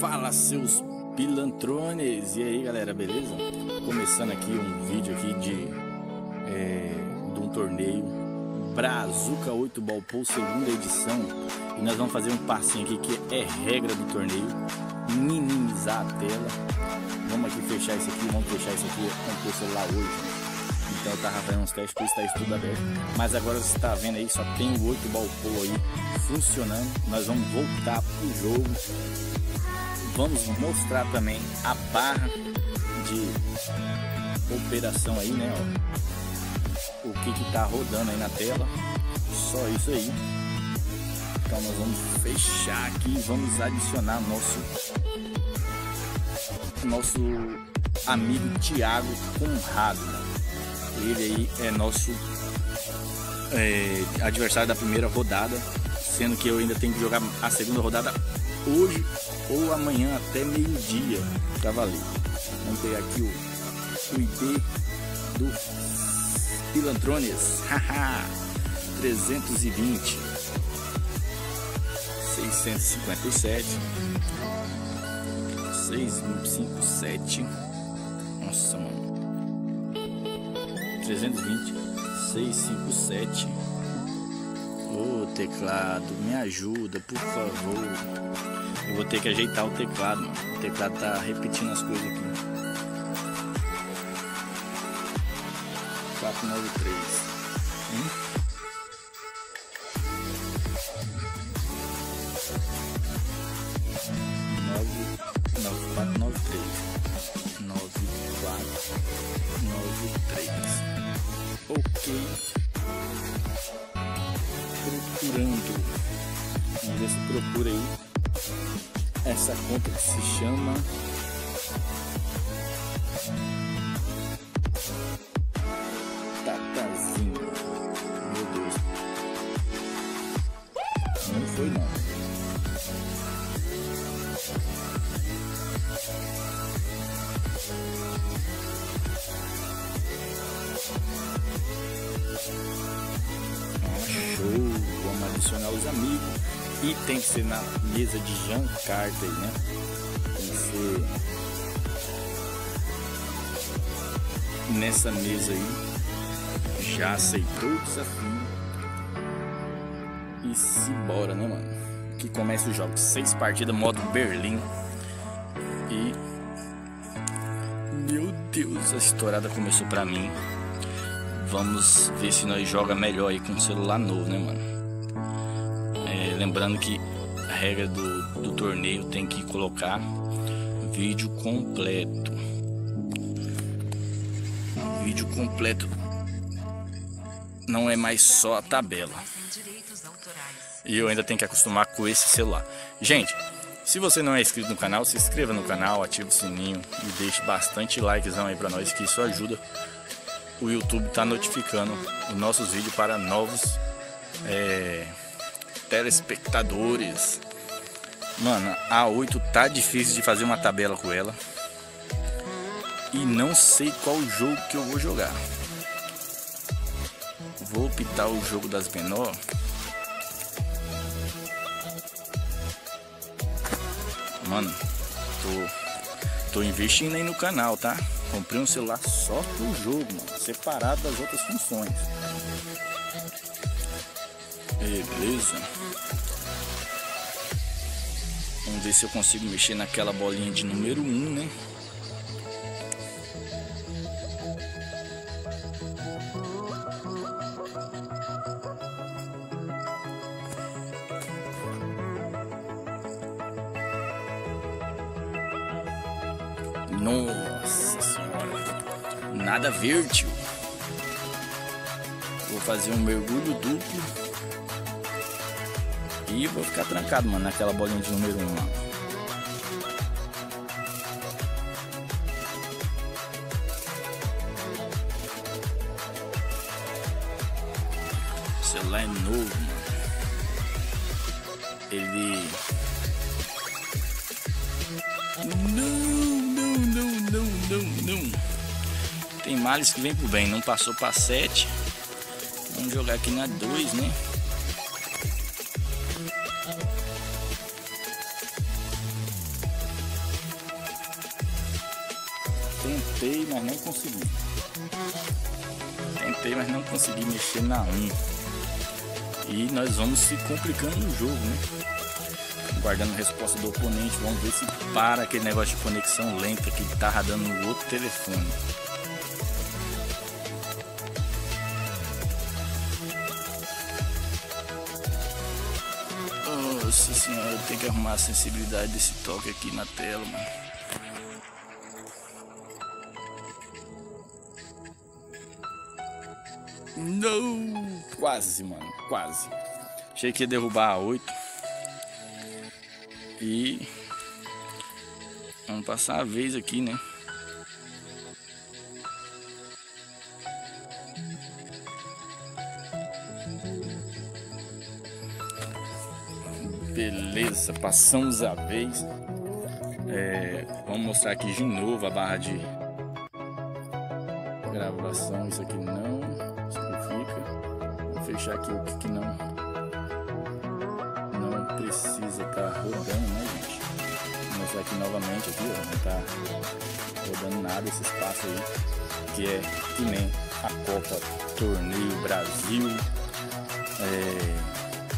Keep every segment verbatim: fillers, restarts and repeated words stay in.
Fala, seus pilantrones! E aí, galera, beleza? Começando aqui um vídeo aqui de, é, de um torneio Brazuca oito Ball Pool, segunda edição. E nós vamos fazer um passinho aqui que é regra do torneio: minimizar a tela. Vamos aqui fechar isso aqui, vamos fechar isso aqui com o celular hoje. Então eu tava fazendo uns testes, por isso tá isso tudo aberto. Mas agora você tá vendo aí, só tem o oito Ball Pool aí funcionando. Nós vamos voltar pro jogo. Vamos mostrar também a barra de operação aí, né? Ó, o que que tá rodando aí na tela. Só isso aí. Então nós vamos fechar aqui e vamos adicionar nosso nosso amigo Thiago Conrado. Ele aí é nosso é, adversário da primeira rodada, sendo que eu ainda tenho que jogar a segunda rodada hoje ou amanhã até meio-dia pra valer. Vamos pegar aqui o, o I D do Pilantrones. Haha, trezentos e vinte, seiscentos e cinquenta e sete, seiscentos e cinquenta e sete. Nossa, mano. trezentos e vinte, seiscentos e cinquenta e sete. Ô, teclado, me ajuda, por favor. Eu vou ter que ajeitar o teclado, mano. O teclado tá repetindo as coisas aqui. quatrocentos e noventa e três. Hum? nove quatro nove três. nove quatro nove três. Ok. Procurando. Vamos ver se procura aí essa conta que se chama Tatazinho. Meu Deus. Não foi não. Show. Vamos adicionar os amigos. E tem que ser na mesa de Jean Carter aí, né? Tem que ser nessa mesa aí. Já aceitou o desafio. E se bora, né, mano? Que começa o jogo. Seis partidas, modo Berlim. E... meu Deus, a estourada começou pra mim. Vamos ver se nós joga melhor aí com o celular novo, né, mano? É, lembrando que a regra do, do torneio tem que colocar vídeo completo. Vídeo completo não é mais só a tabela. E eu ainda tenho que acostumar com esse celular. Gente, se você não é inscrito no canal, se inscreva no canal, ative o sininho e deixe bastante likezão aí pra nós, que isso ajuda o YouTube tá notificando os nossos vídeos para novos é, telespectadores. Mano, a oito tá difícil de fazer uma tabela com ela. E não sei qual jogo que eu vou jogar. Vou optar o jogo das menores. Mano, tô, tô investindo aí no canal, tá? Comprei um celular só pro jogo, mano, separado das outras funções. Beleza. Vamos ver se eu consigo mexer naquela bolinha de número um, né? Nossa senhora, nada verde. Vou fazer um mergulho duplo e vou ficar trancado, mano, naquela bolinha de número um lá. O celular é novo, mano. Ele... Não, não, não, não, não. Tem males que vem pro bem. Não passou pra sete. Vamos jogar aqui na dois, né? tentei, mas não consegui. Tentei, mas não consegui mexer na um. E nós vamos se complicando no jogo, né? Guardando a resposta do oponente. Vamos ver se para aquele negócio de conexão lenta que tá dando no outro telefone. Nossa senhora, eu tenho que arrumar a sensibilidade desse toque aqui na tela, mano. Não! Quase, mano, quase. Achei que ia derrubar a oito. E vamos passar a vez aqui, né? Beleza, passamos a vez. É, vamos mostrar aqui de novo a barra de gravação. Isso aqui não, isso aqui fica. Vou fechar aqui o que não não precisa estar tá rodando, né, gente? Vou mostrar aqui novamente aqui, ó, não tá rodando nada esse espaço aí, que é que nem a Copa Torneio Brasil. É,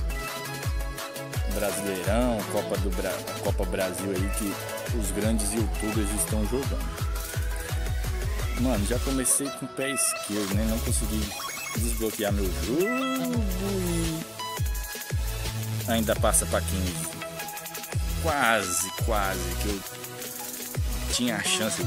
Brasileirão, Copa do Bra... Copa Brasil aí, que os grandes youtubers estão jogando. Mano, já comecei com o pé esquerdo, né? Não consegui desbloquear meu jogo e ainda passa para quinze. Quase, quase que eu tinha a chance.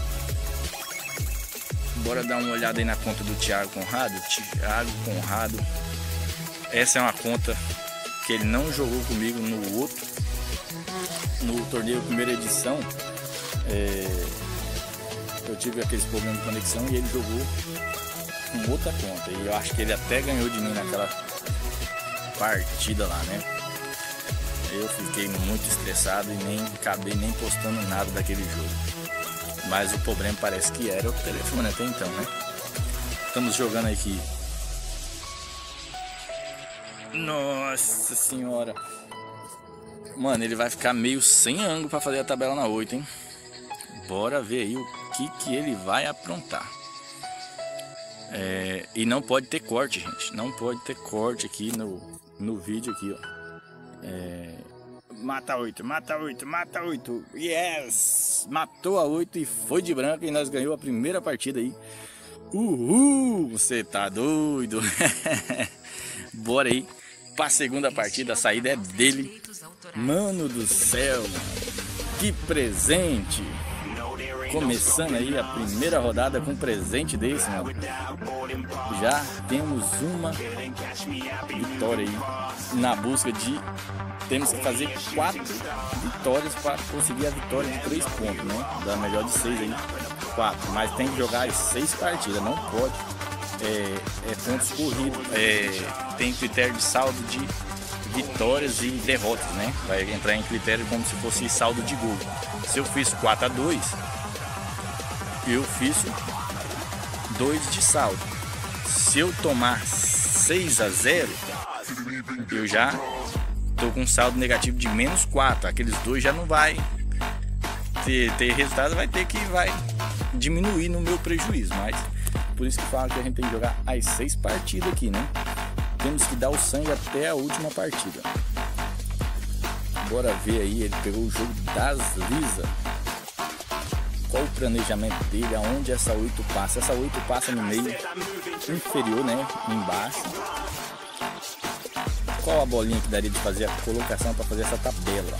Bora dar uma olhada aí na conta do Thiago Conrado. Thiago Conrado. Essa é uma conta que ele não jogou comigo no outro, no torneio primeira edição. É, eu tive aqueles problemas de conexão e ele jogou com outra conta. E eu acho que ele até ganhou de mim naquela partida lá, né? Eu fiquei muito estressado e nem acabei nem postando nada daquele jogo. Mas o problema parece que era o telefone até então, né? Estamos jogando aqui. Nossa senhora. Mano, ele vai ficar meio sem ângulo para fazer a tabela na oito, hein? Bora ver aí o que que ele vai aprontar. É, e não pode ter corte, gente. Não pode ter corte aqui no, no vídeo aqui, ó. É, mata oito, mata oito, mata oito. Yes! Matou a oito e foi de branco e nós ganhamos a primeira partida aí. Uhul! Você tá doido? Bora aí pra segunda partida, a saída é dele. Mano do céu, que presente! Começando aí a primeira rodada com um presente desse, mano. Já temos uma vitória aí na busca de... Temos que fazer quatro vitórias para conseguir a vitória de três pontos, né? Da melhor de seis aí, quatro. Mas tem que jogar as seis partidas, não pode. É, é pontos corridos, é, tem critério de saldo de vitórias e derrotas, né? Vai entrar em critério como se fosse saldo de gol. Se eu fiz quatro a dois, eu fiz dois de saldo. Se eu tomar seis a zero, eu já tô com um saldo negativo de menos quatro. Aqueles dois já não vai ter, ter resultado, vai ter que vai diminuir no meu prejuízo, mas por isso que fala que a gente tem que jogar as seis partidas aqui, né? Temos que dar o sangue até a última partida. Bora ver aí, ele pegou o jogo das Lisa. Qual o planejamento dele, aonde essa oito passa? Essa oito passa no meio inferior, né? Embaixo. Qual a bolinha que daria de fazer a colocação para fazer essa tabela?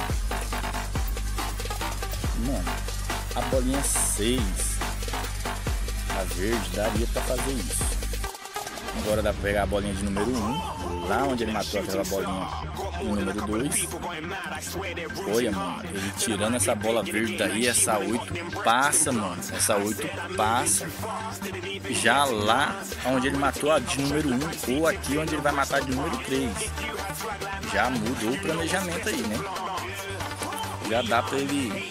Mano, a bolinha seis. A verde daria para fazer isso. Agora dá para pegar a bolinha de número um, lá onde ele matou aquela bolinha de número dois. Olha, mano, ele tirando essa bola verde daí, essa oito passa, mano. Essa oito passa já lá onde ele matou a de número um, ou aqui onde ele vai matar de número três. Já mudou o planejamento aí, né? Já dá para ele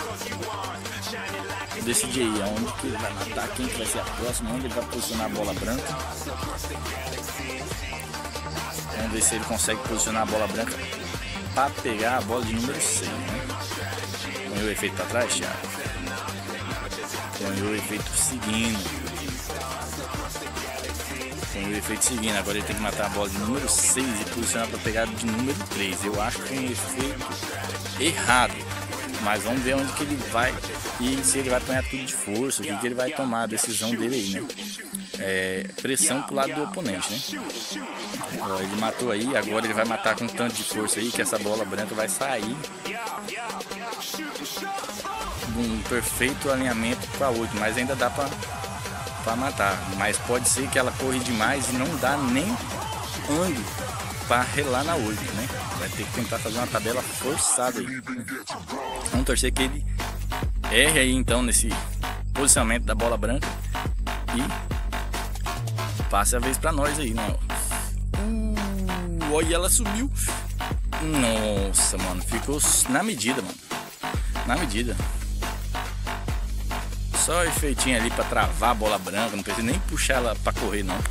decidir aí aonde que ele vai matar, quem que vai ser a próxima, onde ele vai posicionar a bola branca. Vamos ver se ele consegue posicionar a bola branca para pegar a bola de número seis, né? Põe o efeito para trás, Thiago. Põe o efeito seguindo. Põe o efeito seguindo. Agora ele tem que matar a bola de número seis e posicionar para pegar de número três. Eu acho que é um efeito errado. Mas vamos ver onde que ele vai e se ele vai apanhar tudo de força, o que, que ele vai tomar a decisão dele aí, né? É, pressão pro lado do oponente, né? Ó, ele matou aí, agora ele vai matar com tanto de força aí que essa bola branca vai sair um perfeito alinhamento com a oito, mas ainda dá pra, pra matar. Mas pode ser que ela corre demais e não dá nem ângulo pra relar na oito, né? Vai ter que tentar fazer uma tabela forçada aí. Vamos torcer que ele erre aí então nesse posicionamento da bola branca e passe a vez pra nós aí, né? Uh, olha, ela subiu. Nossa, mano, ficou na medida, mano. Na medida. Só efeitinho ali pra travar a bola branca. Não precisa nem puxar ela pra correr, não.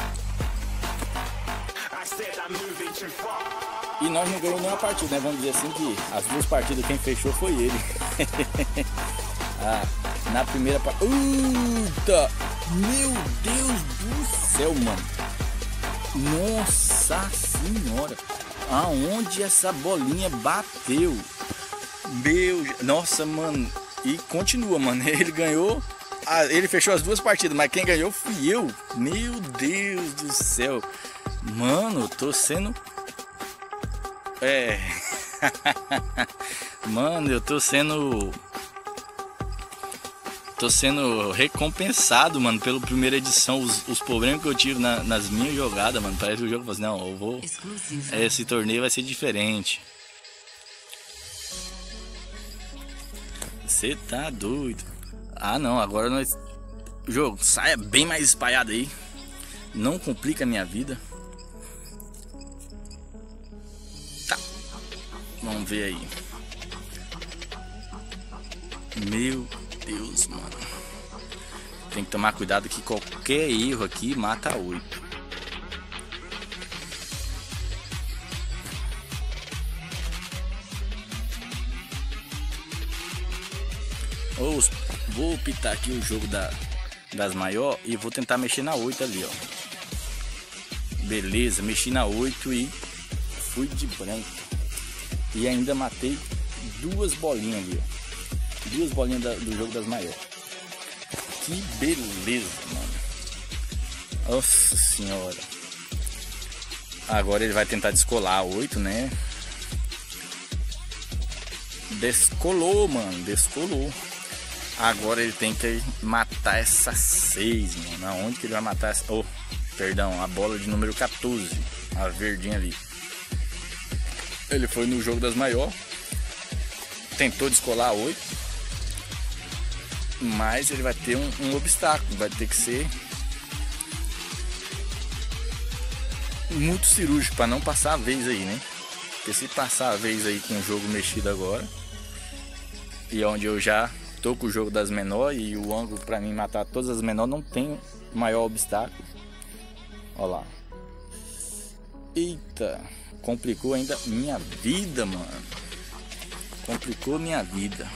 E nós não ganhamos nenhuma partida, né? Vamos dizer assim que as duas partidas quem fechou foi ele. Ah, na primeira partida. Eita! Meu Deus do céu, mano. Nossa senhora. Aonde essa bolinha bateu? Meu... Nossa, mano. E continua, mano. Ele ganhou. Ele fechou as duas partidas, mas quem ganhou fui eu. Meu Deus do céu. Mano, tô sendo... É... Mano, eu tô sendo... Tô sendo recompensado, mano, pela primeira edição. Os, os problemas que eu tive na, nas minhas jogadas, mano. Parece que o jogo falou assim, não, eu vou... Esse torneio vai ser diferente. Você tá doido. Ah, não, agora nós... O jogo, saia bem mais espalhado aí. Não complica a minha vida. Tá. Vamos ver aí. Meu Deus, mano. Tem que tomar cuidado que qualquer erro aqui mata oito. Oh, vou pitar aqui o jogo da, das maior e vou tentar mexer na oito ali, ó. Beleza, mexi na oito e fui de branco. E ainda matei duas bolinhas ali, ó. Duas bolinhas da, do jogo das maiores. Que beleza, mano. Nossa senhora. Agora ele vai tentar descolar a oito, né? Descolou, mano. Descolou. Agora ele tem que matar essa seis, mano. Aonde que ele vai matar essa... Oh, perdão, a bola de número quatorze. A verdinha ali. Ele foi no jogo das maiores. Tentou descolar a oito. Mas ele vai ter um, um obstáculo. Vai ter que ser muito cirúrgico para não passar a vez aí, né? Porque se passar a vez aí com o jogo mexido agora, e onde eu já tô com o jogo das menores e o ângulo para mim matar todas as menores não tem maior obstáculo. Olha lá. Eita, complicou ainda minha vida, mano. Complicou minha vida.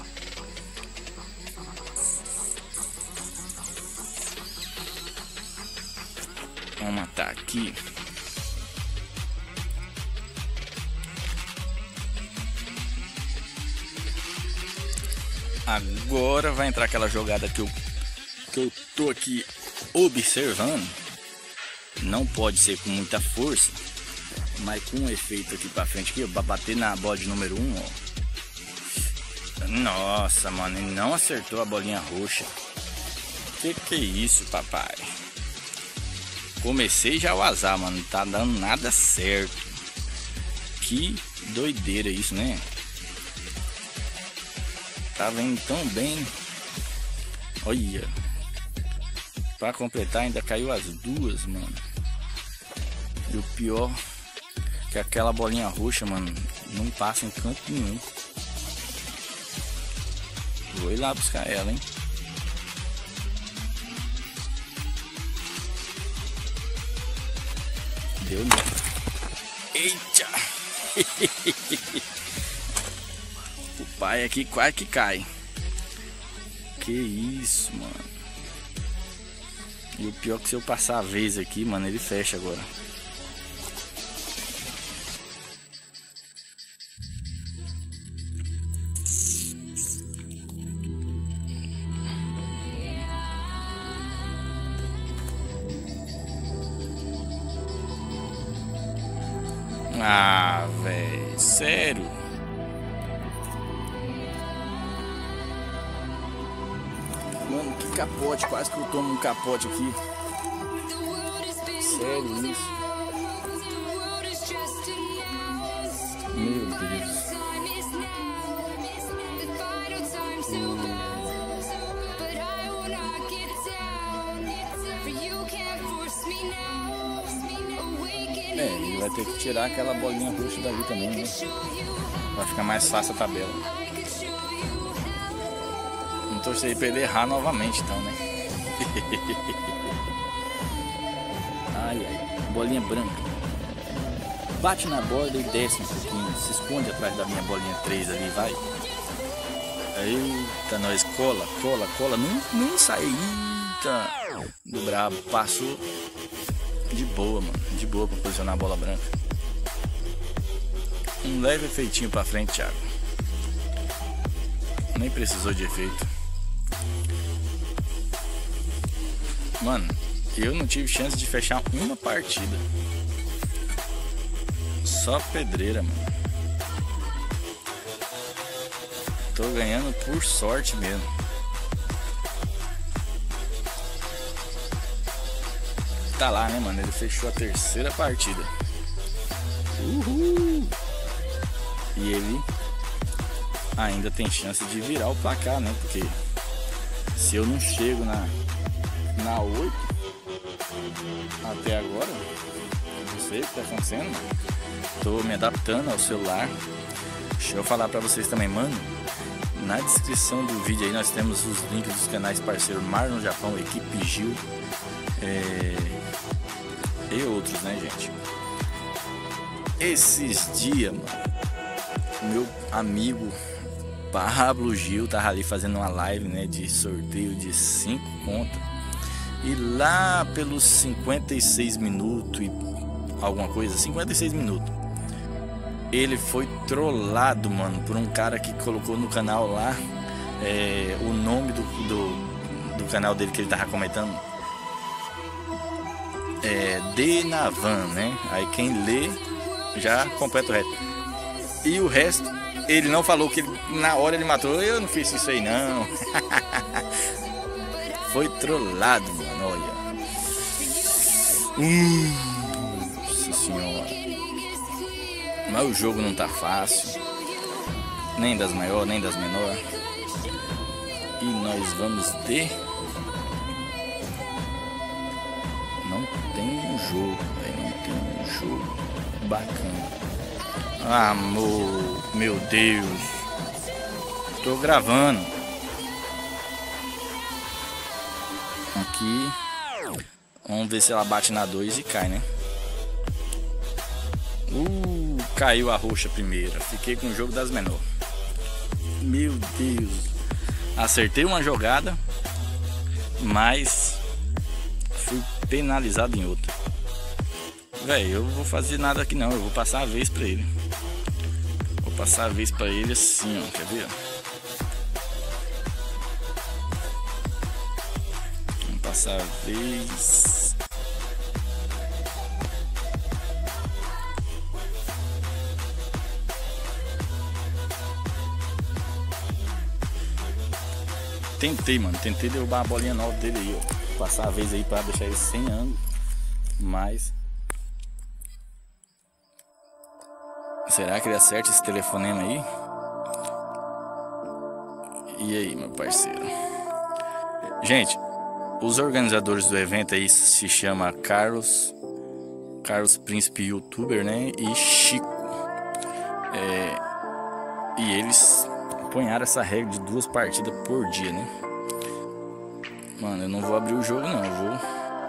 Vamos matar aqui. Agora vai entrar aquela jogada que eu, que eu tô aqui observando. Não pode ser com muita força, mas com um efeito aqui pra frente aqui, ó, pra bater na bola de número um, ó. Nossa, mano, ele não acertou a bolinha roxa. Que que é isso, papai? Comecei já o azar, mano. Não tá dando nada certo. Que doideira isso, né? Tá vendo tão bem. Olha. Pra completar ainda caiu as duas, mano. E o pior que aquela bolinha roxa, mano, não passa em canto nenhum. Vou ir lá buscar ela, hein? Deu não. Eita! O pai aqui quase que cai. Que isso, mano. E o pior é que se eu passar a vez aqui, mano, ele fecha agora. Ah, velho, sério? Mano, que capote, quase que eu tomo um capote aqui. Sério isso? Meu Deus. É, ele vai ter que tirar aquela bolinha roxa dali também, né? Vai ficar mais fácil a tabela. Não torcer pra ele errar novamente, então, né? Ai, ai, bolinha branca. Bate na borda e desce um pouquinho. Se esconde atrás da minha bolinha três ali, vai. Eita, nós cola, cola, cola. Não, não sai. Eita. Do brabo, passou. De boa, mano. De boa pra posicionar a bola branca. Um leve efeitinho pra frente, Thiago. Nem precisou de efeito. Mano, eu não tive chance de fechar uma partida. Só pedreira, mano. Tô ganhando por sorte mesmo. Tá lá, né, mano? Ele fechou a terceira partida. Uhul! E ele ainda tem chance de virar o placar, né? Porque se eu não chego na, na oito até agora, não sei o que tá acontecendo, mano. Tô me adaptando ao celular. Deixa eu falar pra vocês também, mano. Na descrição do vídeo aí nós temos os links dos canais parceiros Mar no Japão, Equipe Gil. É... e outros, né, gente? Esses dias, mano, meu amigo Pablo Gil tava ali fazendo uma live, né, de sorteio de cinco contas. E lá pelos cinquenta e seis minutos e alguma coisa, cinquenta e seis minutos, ele foi trollado, mano, por um cara que colocou no canal lá é, o nome do, do, do canal dele que ele tava comentando. É, Denavan, né? Aí quem lê já completa o resto. E o resto, ele não falou que ele, na hora ele matou. Eu não fiz isso aí, não. Foi trollado, mano. Olha. Hum, Nossa senhora. Mas o jogo não tá fácil. Nem das maiores, nem das menores. E nós vamos ter. Não tem um jogo, véio, não tem um jogo bacana. Amor, meu Deus. Tô gravando. Aqui. Vamos ver se ela bate na dois e cai, né? Uh, caiu a roxa primeira. Fiquei com o jogo das menores. Meu Deus. Acertei uma jogada, mas fui penalizado em outra. Velho, eu vou fazer nada aqui não. Eu vou passar a vez pra ele. Vou passar a vez pra ele assim, ó. Quer ver? Vamos passar a vez. Tentei, mano. Tentei derrubar a bolinha nova dele aí, ó. Passar a vez aí pra deixar ele sem ângulo. Mas será que ele acerta esse telefonema aí? E aí, meu parceiro? Gente, os organizadores do evento aí se chama Carlos Carlos Príncipe Youtuber, né? E Chico. É, e eles punharam essa regra de duas partidas por dia, né? Mano, eu não vou abrir o jogo não, eu vou.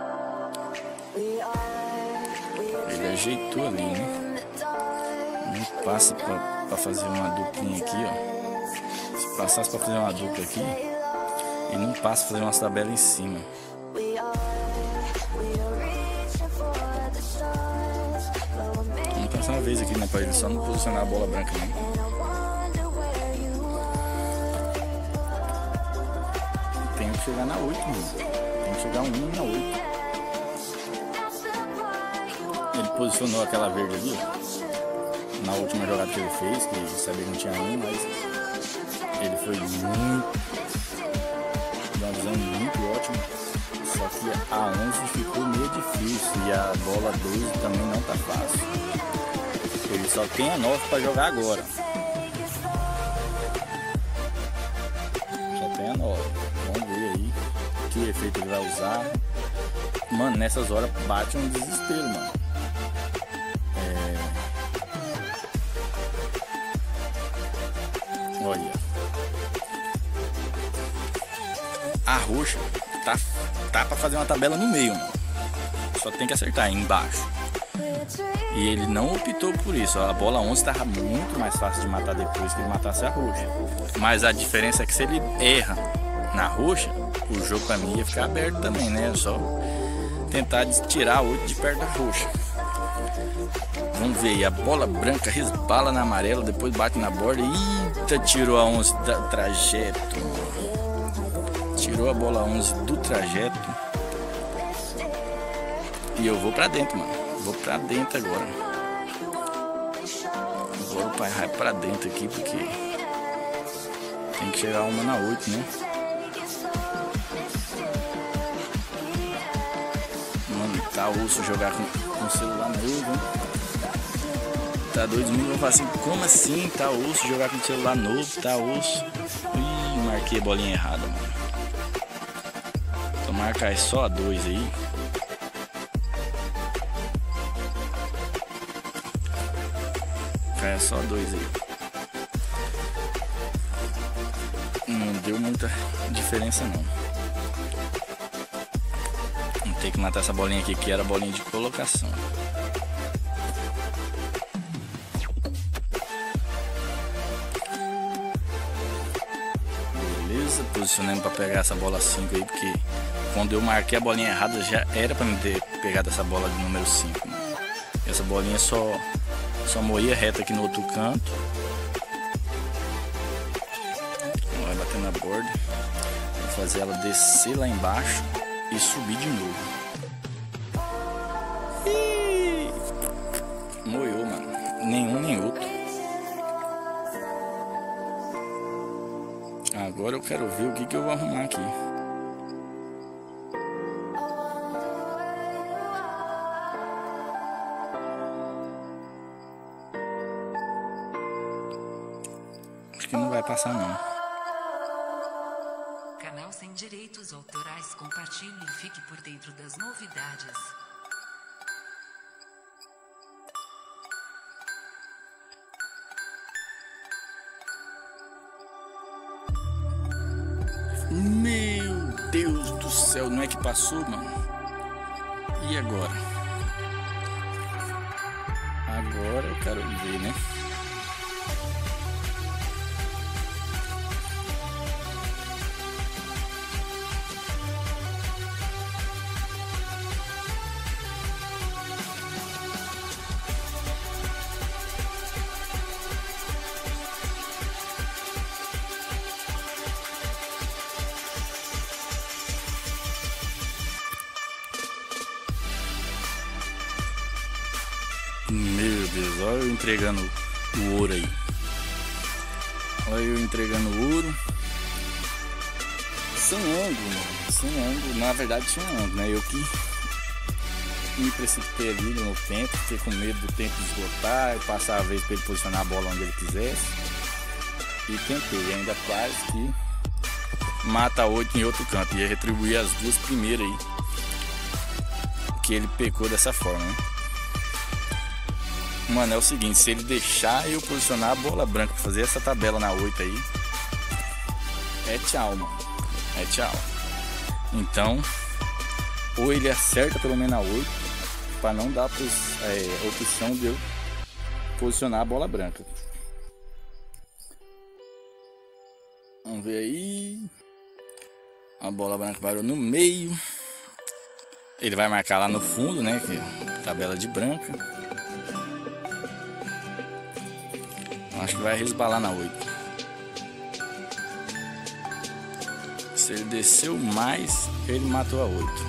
Ele ajeitou ali, né? Não passa pra, pra fazer uma duplinha aqui, ó. Se passasse pra fazer uma dupla aqui, E não passa fazer umas tabelas em cima. Vamos passar uma vez aqui, né? Pra ele só não posicionar a bola branca, né? Tem que chegar na oito, mano. Tem que chegar um na oito. Ele posicionou aquela verde ali, ó, na última jogada que ele fez, que sabia que não tinha um, mas ele foi muito, de uma visão muito ótima. Só que a onze ficou meio difícil e a bola doze também não tá fácil. Ele só tem a nove para jogar agora. Só tem a nove. Vamos ver aí que efeito ele vai usar. Mano, nessas horas bate um desespero, mano. É... Olha. A roxa tá, tá pra fazer uma tabela no meio, mano. Só tem que acertar aí embaixo. E ele não optou por isso. A bola onze estava muito mais fácil de matar depois que ele matasse a roxa. Mas a diferença é que se ele erra na roxa, o jogo pra mim ia ficar aberto também, né? É só tentar tirar a oito de perto da roxa. Vamos ver aí. A bola branca resbala na amarela, depois bate na borda. Eita, tirou a onze do trajeto. Tirou a bola onze do trajeto. E eu vou pra dentro, mano. Vou pra dentro agora. Agora o pai vai pra dentro aqui, porque tem que chegar uma na oito, né? Mano, tá osso jogar com, com celular novo, hein? Tá doido, os meninos vão falar assim, como assim? Tá osso jogar com celular novo, tá osso. Ih, marquei a bolinha errada, mano. Então marcar só a dois aí. É só dois aí. Não deu muita diferença não. Vamos ter que matar essa bolinha aqui, que era a bolinha de colocação. Beleza, posicionando para pegar essa bola cinco aí, porque quando eu marquei a bolinha errada já era para me ter pegado essa bola de número cinco. Essa bolinha só Só moía reta aqui no outro canto. Vai bater na borda. Vou fazer ela descer lá embaixo e subir de novo. Ih! Moiou, mano. Nenhum nem outro. Agora eu quero ver o que, que eu vou arrumar aqui. Que não vai passar não. Canal sem direitos autorais, compartilhe e fique por dentro das novidades. Meu Deus do céu, não é que passou, mano? E agora? Agora eu quero ver, né? Meu Deus, olha eu entregando o ouro aí. Olha eu entregando o ouro. Sem ângulo, mano. Sem ângulo. Na verdade tinha um ângulo, né? Eu que me precipitei ali no tempo. Fiquei com medo do tempo esgotar. E passar a vez para ele posicionar a bola onde ele quisesse. E tentei. Ainda quase que mata oito em outro canto. Ia retribuir as duas primeiras aí. Que ele pecou dessa forma, né? Mano, é o seguinte, se ele deixar eu posicionar a bola branca pra fazer essa tabela na oito aí, é tchau, mano. É tchau. Então, ou ele acerta pelo menos na oito, pra não dar é, a opção de eu posicionar a bola branca. Vamos ver aí. A bola branca parou no meio. Ele vai marcar lá no fundo, né? Que é tabela de branca. Acho que vai resbalar na oito. Se ele desceu mais, ele matou a oito.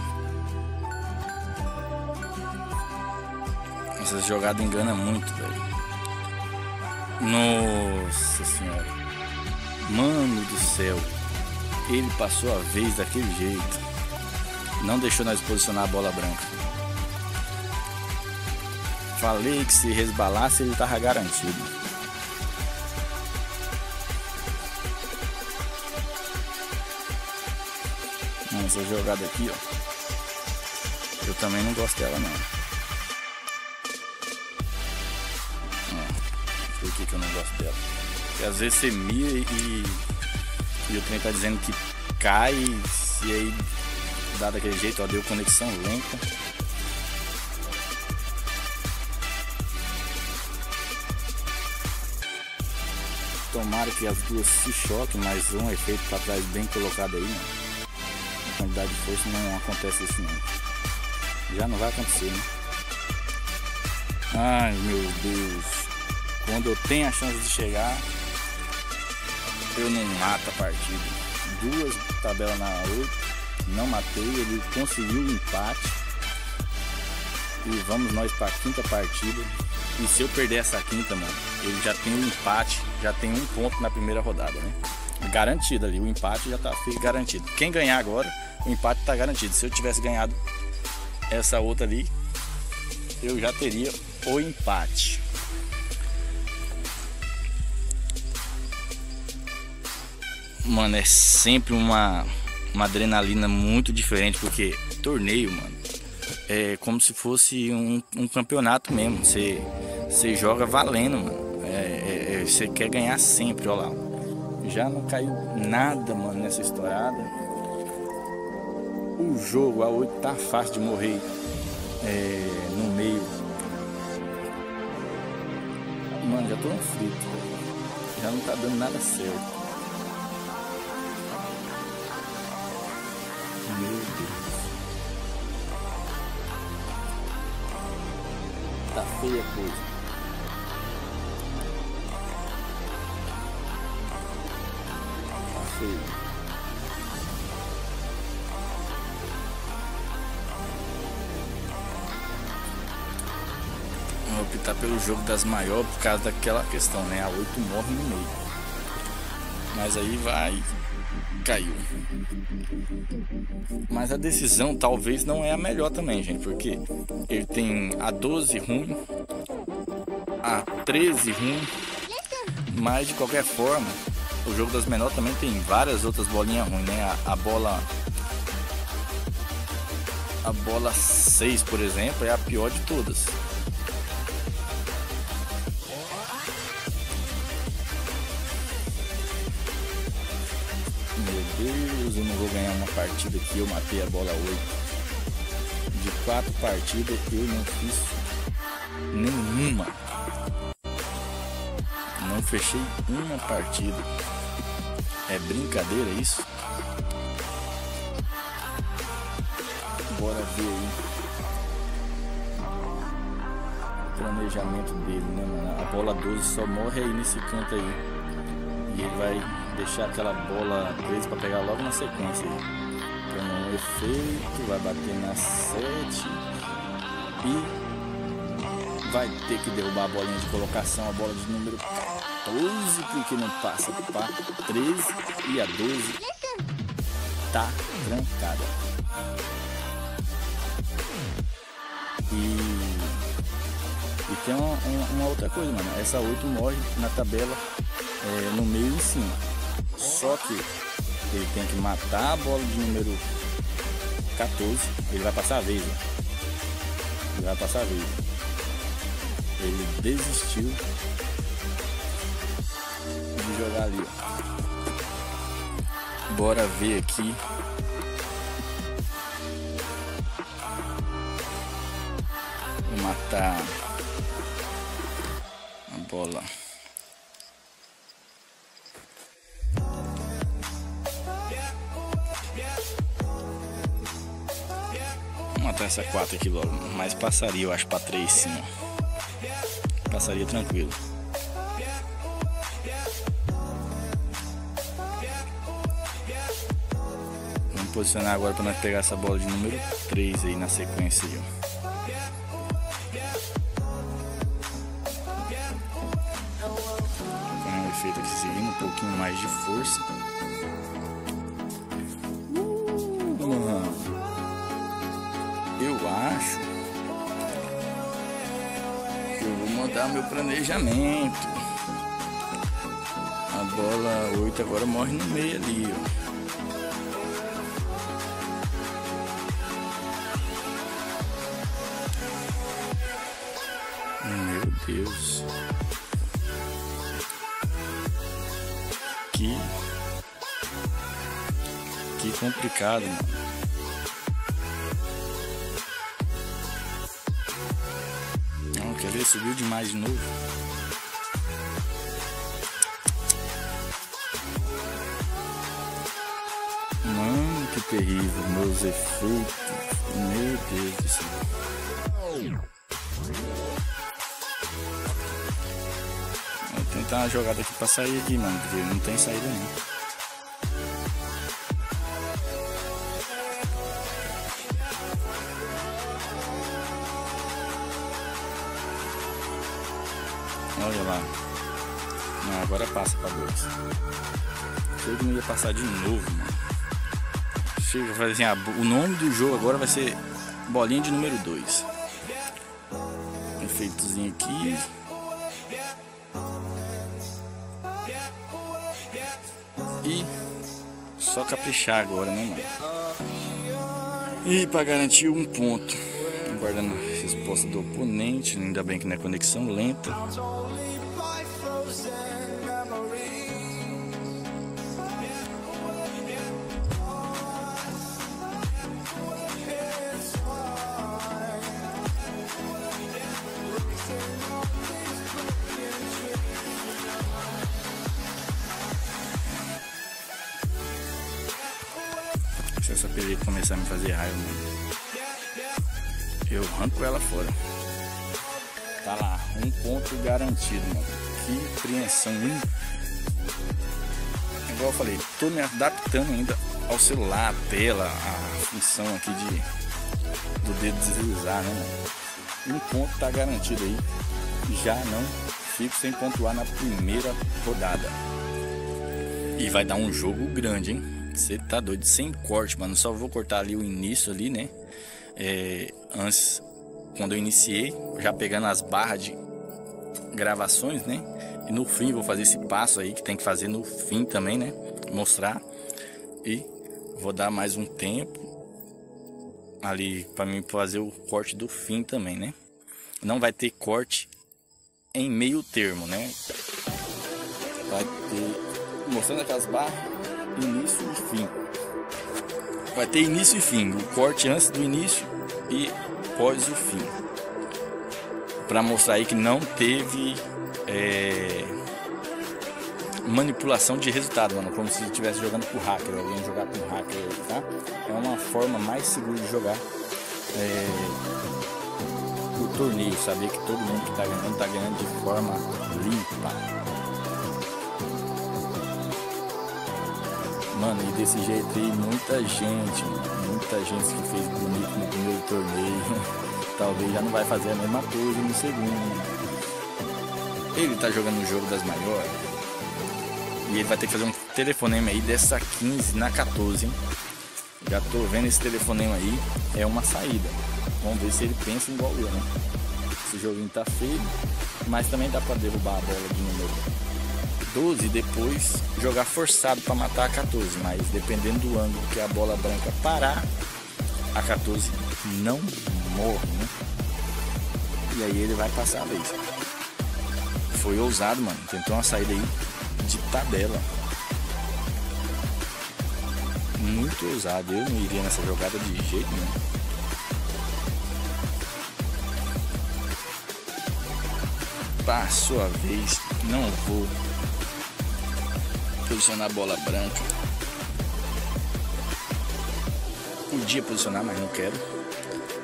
Essa jogada engana muito, velho. Nossa senhora. Mano do céu. Ele passou a vez daquele jeito. Não deixou nós posicionar a bola branca. Falei que se resbalasse ele tava garantido. Essa jogada aqui, ó, eu também não gosto dela, não. Ó, por que que eu não gosto dela? Porque às vezes você mira e, e o trem tá dizendo que cai, e aí dá daquele jeito, ó, deu conexão lenta. Tomara que as duas se choquem, mas um efeito para trás bem colocado aí, né? Quantidade de força não acontece isso não. Já não vai acontecer, né? Ai meu Deus. Quando eu tenho a chance de chegar, eu não mato a partida. Duas tabelas na oito, não matei, ele conseguiu o empate. E vamos nós para a quinta partida. E se eu perder essa quinta, mano, ele já tem um empate, já tem um ponto na primeira rodada, né? Garantido ali, o empate já tá garantido. Quem ganhar agora, o empate tá garantido. Se eu tivesse ganhado essa outra ali, eu já teria o empate. Mano, é sempre uma, uma adrenalina muito diferente, porque torneio, mano, é como se fosse um, um campeonato mesmo. Você, você joga valendo, mano. É, é, você quer ganhar sempre, ó lá. Já não caiu nada, mano, nessa estourada. O jogo, a oito tá fácil de morrer é, no meio. Mano, já tô no frito. Já não tá dando nada certo. Meu Deus. Tá feia a coisa. Vou optar pelo jogo das maiores por causa daquela questão, né? A oito morre no meio. Mas aí vai. Caiu. Mas a decisão talvez não é a melhor também, gente. Porque ele tem a doze ruim, a treze ruim. Mas de qualquer forma, o jogo das menores também tem várias outras bolinhas ruins, né? A, a bola a bola seis, por exemplo, é a pior de todas. Meu Deus, eu não vou ganhar uma partida aqui. Eu matei a bola oito. De quatro partidas eu não fiz nenhuma. Não fechei uma partida. É brincadeira isso? Bora ver aí o planejamento dele, né, mano? A bola doze só morre aí nesse canto aí. E ele vai deixar aquela bola treze para pegar logo na sequência aí. Então um efeito, vai bater na sete e vai ter que derrubar a bolinha de colocação, a bola de número quatorze, porque não passa para treze e a doze tá trancada. E, e tem uma, uma, uma outra coisa, mano. Essa oito morre na tabela é, no meio e em cima. Só que ele tem que matar a bola de número quatorze. Ele vai passar a vez, né? Ele vai passar a vez. Ele desistiu de jogar ali, ó. Bora ver aqui. Vou matar a bola. Vamos matar essa quatro aqui logo. Mas passaria, eu acho, pra três sim, ó. Passaria tranquilo. Vamos posicionar agora pra nós pegar essa bola de número três aí na sequência aí, ó. Com um efeito aqui seguindo, um pouquinho mais de força. Eu acho que eu vou mudar meu planejamento. A bola oito agora morre no meio ali, ó. Meu Deus. Que Que complicado, mano. Quer ver? Subiu demais de novo. Mano, que terrível. Meus efeitos. Meu Deus do céu. Vou tentar uma jogada aqui pra sair aqui, mano. Porque não tem saída não. Olha lá. Não, agora passa pra dois. Achei que não ia passar de novo, mano. Chega a fazer assim, ah, o nome do jogo agora vai ser bolinha de número dois. Efeitozinho aqui. E só caprichar agora, né, mano? E pra garantir um ponto. Guardando a resposta do oponente. Ainda bem que não é conexão lenta. Se essa película começar a me fazer raiva, mano, eu arranco ela fora. Tá lá, um ponto garantido, mano. Que apreensão, hein? Igual eu falei, tô me adaptando ainda ao celular, a tela, a função aqui de do dedo deslizar, né, mano? Um ponto tá garantido aí. Já não fico sem pontuar na primeira rodada. E vai dar um jogo grande, hein? Você tá doido, sem corte, mano. Só vou cortar ali o início ali, né? É, antes, quando eu iniciei, já pegando as barras de gravações, né? E no fim vou fazer esse passo aí que tem que fazer no fim também, né? Mostrar. E vou dar mais um tempo ali para mim fazer o corte do fim também, né? Não vai ter corte em meio termo, né? Vai ter mostrando aquelas barras, início e fim. Vai ter início e fim, o corte antes do início e pós o fim, para mostrar aí que não teve é, manipulação de resultado, mano, como se estivesse jogando com hacker, alguém jogar com hacker, tá? É uma forma mais segura de jogar é, o torneio, saber que todo mundo que tá ganhando tá ganhando de forma limpa. Mano, e desse jeito aí, muita gente, muita gente que fez bonito no primeiro torneio, talvez já não vai fazer a mesma coisa no segundo. Ele tá jogando o jogo das maiores, e ele vai ter que fazer um telefonema aí dessa quinze na quatorze, hein? Já tô vendo esse telefonema aí, é uma saída. Vamos ver se ele pensa igual eu, né? Esse joguinho tá feio, mas também dá pra derrubar a bola de número doze e depois jogar forçado para matar a quatorze, mas dependendo do ângulo que a bola branca parar, a quatorze não morre, né? E aí ele vai passar a vez. Foi ousado, mano, tentou uma saída aí de tabela, muito ousado. Eu não iria nessa jogada de jeito nenhum. Passou a vez, não vou posicionar a bola branca. Podia posicionar, mas não quero.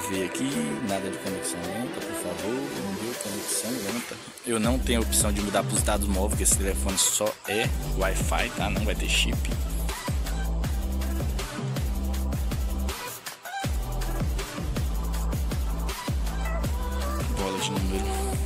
ver aqui, nada de conexão lenta, por favor, não deu conexão lenta. Eu não tenho opção de mudar para os dados móveis, porque esse telefone só é Wi-Fi, tá? Não vai ter chip. Bola de número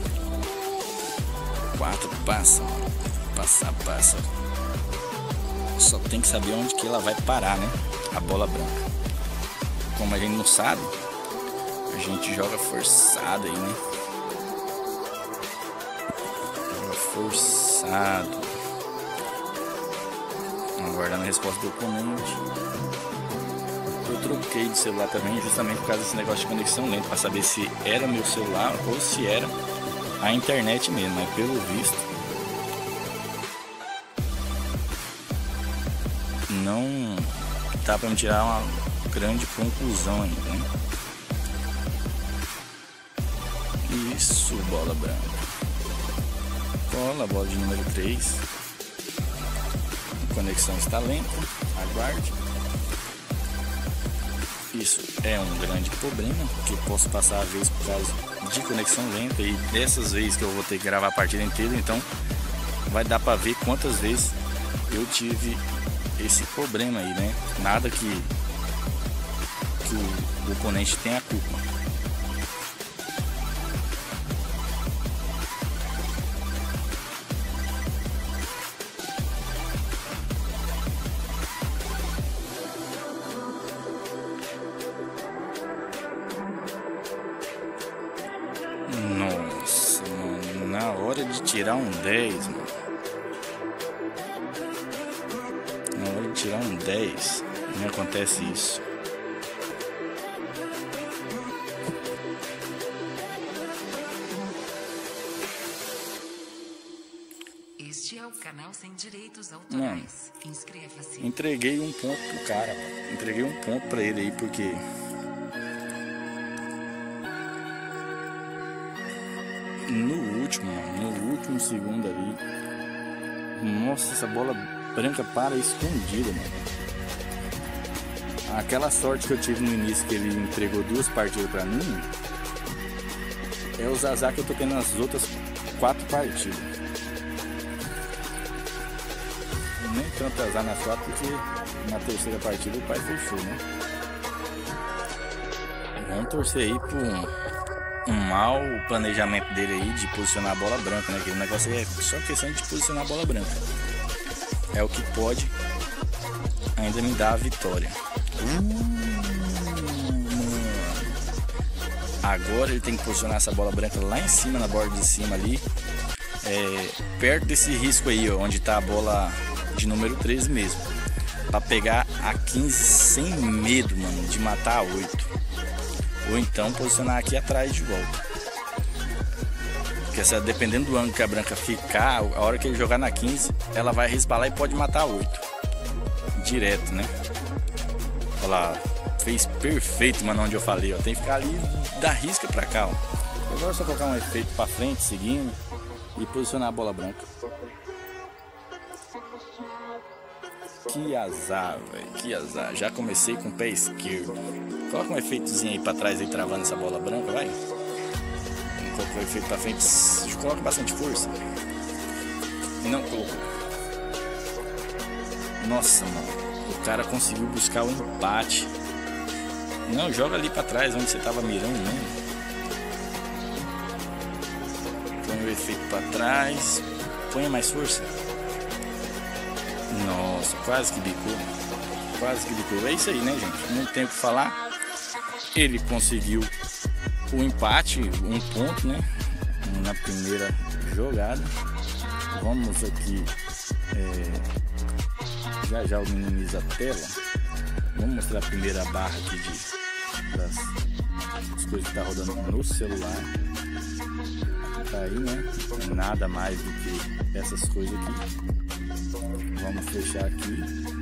quatro, passa, passa, passa. Só tem que saber onde que ela vai parar, né? A bola branca. Como a gente não sabe, a gente joga forçado aí, né? Joga forçado. Aguardando a resposta do oponente. Eu troquei de celular também, justamente por causa desse negócio de conexão lenta, para saber se era meu celular ou se era a internet mesmo. Mas pelo visto, não dá para me tirar uma grande conclusão ainda, né? Isso, bola branca. Bola, bola de número três. A conexão está lenta, aguarde. Isso é um grande problema, que posso passar a vez por causa de conexão lenta, e dessas vezes que eu vou ter que gravar a partida inteira, então vai dar para ver quantas vezes eu tive esse problema aí, né? Nada que que o, o oponente tem a culpa. Nossa, mano, na hora de tirar um dez, mano. Na hora de tirar um dez, não acontece isso. Este é o canal sem direitos autorais. Inscreva-se. Entreguei um ponto pro cara, entreguei um ponto pra ele aí, porque no último, no último segundo ali, nossa, essa bola branca para escondida, mano. Aquela sorte que eu tive no início, que ele entregou duas partidas pra mim, é o azar que eu tô tendo nas outras quatro partidas. Nem tanto azar nas quatro, porque na terceira partida o pai fechou, né? Vamos torcer aí por um, um mau planejamento dele aí de posicionar a bola branca, né? Que o negócio é só questão de posicionar a bola branca. É o que pode ainda me dar a vitória. Agora ele tem que posicionar essa bola branca lá em cima, na borda de cima ali, é, perto desse risco aí, ó, onde tá a bola de número treze mesmo, para pegar a quinze sem medo, mano, de matar a oito. Ou então posicionar aqui atrás de volta, porque essa, dependendo do ângulo que a branca ficar, a hora que ele jogar na quinze, ela vai resbalar e pode matar a oito direto, né? Olha lá, fez perfeito, mano, onde eu falei, ó, tem que ficar ali da risca pra cá, ó. Agora é só colocar um efeito pra frente, seguindo, e posicionar a bola branca. Que azar, velho, que azar. Já comecei com o pé esquerdo. Coloca um efeitozinho aí pra trás, aí travando essa bola branca, vai. Colocou o efeito pra frente, coloca bastante força. Não colocou. Nossa, mano, o cara conseguiu buscar o empate. Não, joga ali pra trás, onde você tava mirando mesmo. Põe o efeito pra trás. Põe mais força. Nossa, quase que bicou. Quase que bicou. É isso aí, né, gente? Não tem o que falar. Ele conseguiu o empate, um ponto, né? Na primeira jogada. Vamos aqui. É, já já eu minimizo a tela. Vamos mostrar a primeira barra aqui de, das, das coisas que tá rodando no celular. Tá aí, né? Nada mais do que essas coisas aqui. Vamos fechar aqui.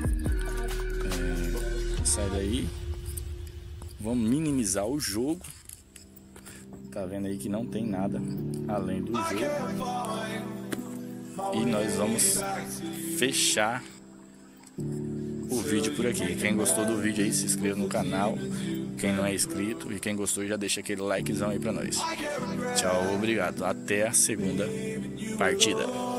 É, sai daí. Vamos minimizar o jogo. Tá vendo aí que não tem nada além do jogo. E nós vamos fechar o vídeo por aqui. Quem gostou do vídeo aí, se inscreva no canal. Quem não é inscrito e quem gostou já deixa aquele likezão aí pra nós. Tchau, obrigado. Até a segunda partida.